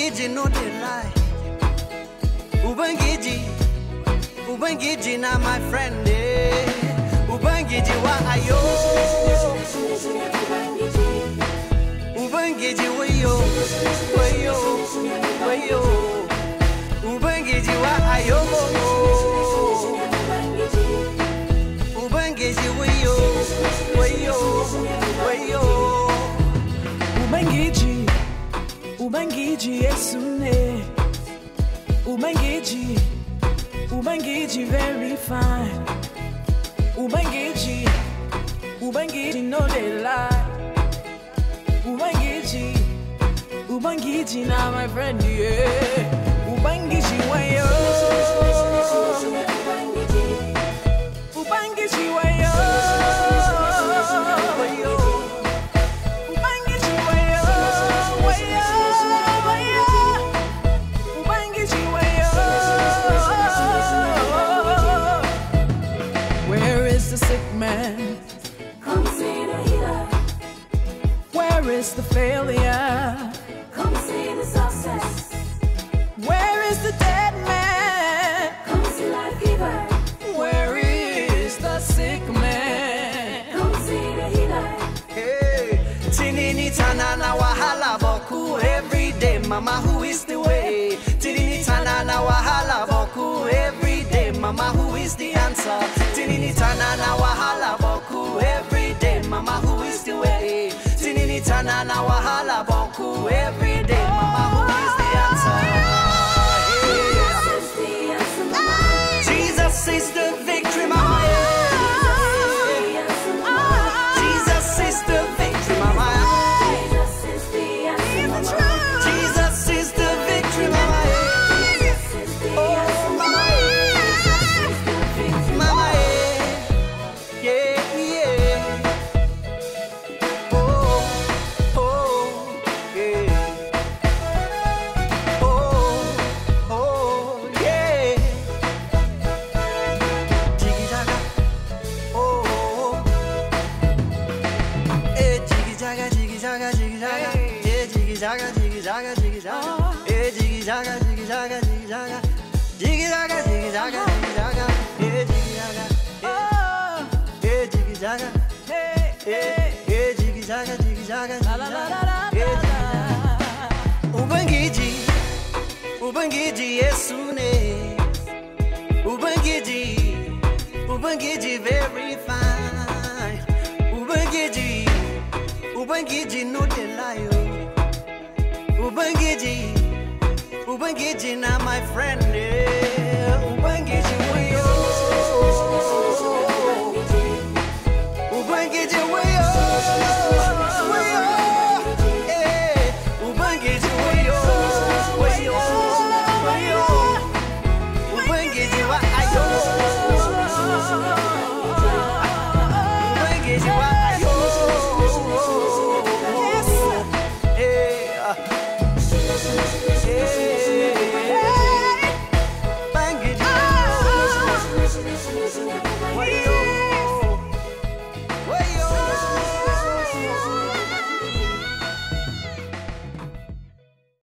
Ubangiji no dey lie. Ubangiji na my friend. Ubangiji wa ayo. Ubangiji wayo, wayo, wayo. Ubangiji wa ayo. Ubangiji wayo, wayo, wayo. Ubangiji Yesune. Ubangiji very fine. Ubangiji no dey lie. Ubangiji na my friend, yeah. Ubangiji wayo. Ubangiji wayo. Ubangiji wayo. Wayo, wayo. Ubangiji wayo. Where is the sick man? Come see the healer. Where is the failure? Come see the success. Where is the dead man? Come see life giver. Where is the sick man? Come see the healer. Hey, tinini tanana wahala boku every day, mama, who is the way? Tinini tanana wahala boku every day, mama, who is the answer? Tinini tanana wahala boku every day, mama, who is the way? Tinini tanana wahala boku every day, mama, who is the answer? Hey. Jesus is the victory, mama. Jesus is the victory, mama. Jesus is the victory, mama. Oh, mama. Mama, yeah, yeah. Oh, oh, yeah. Oh, oh, yeah. Jiggy jaga, oh, oh. Eh, jiggy jaga, jiggy jaga, jiggy jaga. Eh, jiggy jaga, jiggy jaga, jiggy jaga. Eh, jiggy jaga, jiggy jaga, jiggy jaga. Jiggy jaga, jiggy jaga, jiggy jaga. Eh, jiggy jaga. Eh, jiggy jaga. Eh, jiggy jaga, jiggy jaga, jiggy jaga. Eh, jiggy jaga. Ubangiji Yesune. Ubangiji very fine. Ubangiji no dey lie. Ubangiji na my friend.